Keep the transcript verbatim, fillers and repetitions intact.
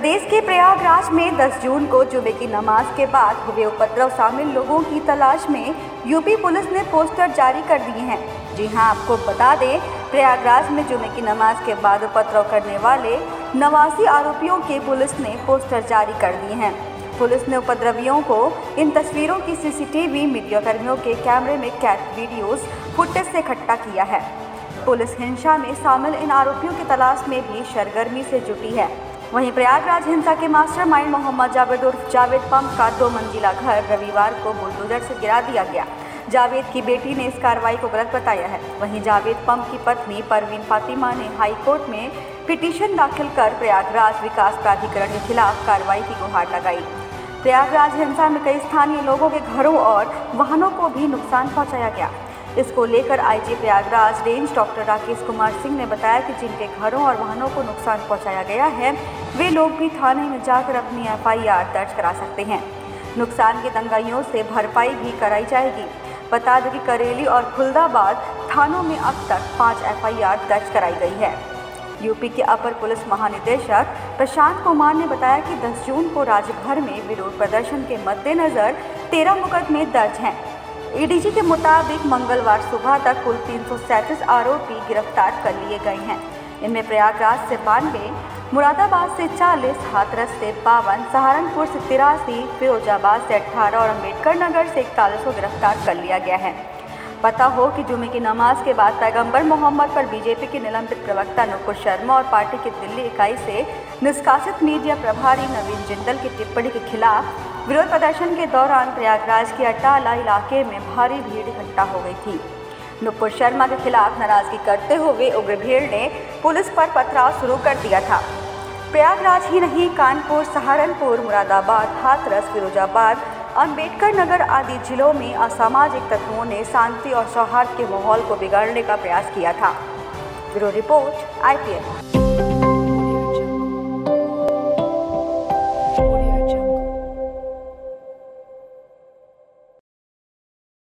प्रदेश के प्रयागराज में दस जून को जुमे की नमाज के बाद हुए उपद्रव शामिल लोगों की तलाश में यूपी पुलिस ने पोस्टर जारी कर दिए हैं। जी हां, आपको बता दें, प्रयागराज में जुमे की नमाज के बाद उपद्रव करने वाले नवासी आरोपियों के पुलिस ने पोस्टर जारी कर दिए हैं। पुलिस ने उपद्रवियों को इन तस्वीरों की सीसीटीवी मीडियाकर्मियों के कैमरे में कैद वीडियोस फुटेज से इकट्ठा किया है। पुलिस हिंसा में शामिल इन आरोपियों की तलाश में भी सरगर्मी से जुटी है। वहीं प्रयागराज हिंसा के मास्टरमाइंड मोहम्मद जावेद उर्फ जावेद पंप का दो मंजिला घर रविवार को बुलडोजर से गिरा दिया गया। जावेद की बेटी ने इस कार्रवाई को गलत बताया है। वहीं जावेद पंप की पत्नी परवीन फातिमा ने हाई कोर्ट में पिटीशन दाखिल कर प्रयागराज विकास प्राधिकरण के खिलाफ कार्रवाई की गुहार लगाई। प्रयागराज हिंसा में कई स्थानीय लोगों के घरों और वाहनों को भी नुकसान पहुंचाया गया। इसको लेकर IG Prayagraj range doctor Rakesh Kumar Singh ने बताया कि जिनके घरों और वाहनों को नुकसान पहुंचाया गया है, वे लोग भी थाने में जाकर अपनी एफ आई आर दर्ज करा सकते हैं। नुकसान की दंगाइयों से भरपाई भी कराई जाएगी। बता दें कि करेली और खुलदाबाद थानों में अब तक पाँच एफ आई आर दर्ज कराई गई है। यूपी के अपर पुलिस महानिदेशक प्रशांत कुमार ने बताया कि दस जून को राज्य भर में विरोध प्रदर्शन के मद्देनजर तेरह मुकदमे दर्ज हैं। ए डी जी के मुताबिक मंगलवार सुबह तक कुल तीन सौ सैंतीस आरोपी गिरफ्तार कर लिए गए हैं। इनमें प्रयागराज से बानवे, मुरादाबाद से चालीस, हाथरस से बावन, सहारनपुर से तिरासी, फिरोजाबाद से अठारह और अम्बेडकर नगर से इकतालीस को गिरफ्तार कर लिया गया है। पता हो कि जुमे की नमाज के बाद पैगंबर मोहम्मद पर बीजेपी के निलंबित प्रवक्ता नुपुर शर्मा और पार्टी की दिल्ली इकाई से निष्कासित मीडिया प्रभारी नवीन जिंदल की टिप्पणी के खिलाफ विरोध प्रदर्शन के दौरान प्रयागराज के अटाला इलाके में भारी भीड़ इकट्ठा हो गई थी। नुपुर शर्मा के खिलाफ नाराजगी करते हुए उग्र भीड़ ने पुलिस पर पथराव शुरू कर दिया था। प्रयागराज ही नहीं, कानपुर, सहारनपुर, मुरादाबाद, हाथरस, फिरोजाबाद, अम्बेडकर नगर आदि जिलों में असामाजिक तत्वों ने शांति और सौहार्द के माहौल को बिगाड़ने का प्रयास किया था। Bureau report, I P N.